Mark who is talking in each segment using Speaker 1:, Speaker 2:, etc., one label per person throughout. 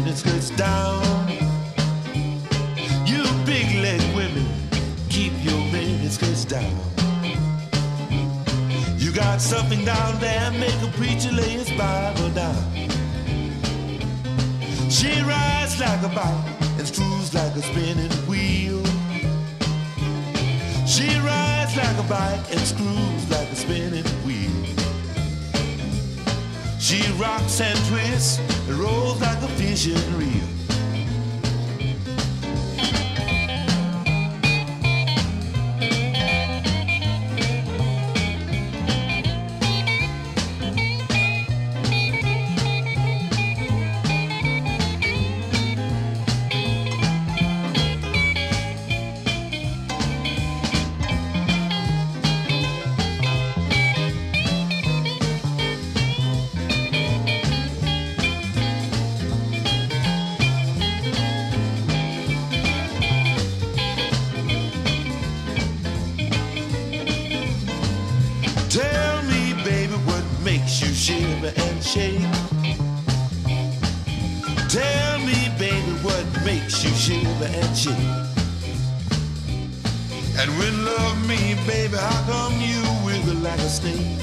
Speaker 1: miniskirts down. You big-leg women, keep your miniskirts down. You got something down there, make a preacher lay his Bible down. She rides like a bike and screws like a spinning wheel. She rides like a bike and screws like a spinning wheel. She rocks and twists and rolls like a fishing reel. Tell me, baby, what makes you shiver and shake? Tell me, baby, what makes you shiver and shake? And when love me, baby, how come you wiggle like a snake?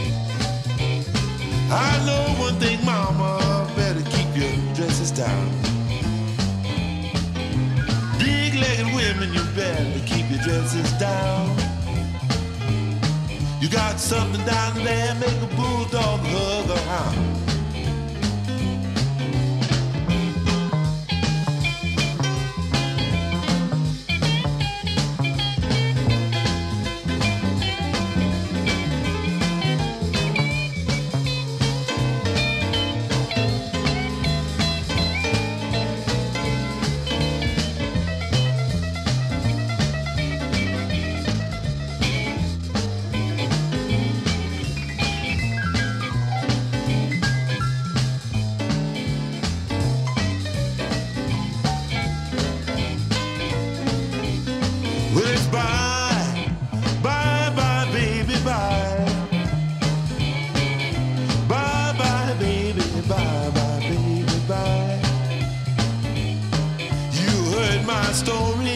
Speaker 1: I know one thing, mama, better keep your dresses down. Big-legged women, you better keep your dresses down. You got something down there, make a bulldog hug a hound. Well, it's bye, bye, bye, baby, bye. Bye, bye, baby, bye, bye, baby, bye. You heard my story.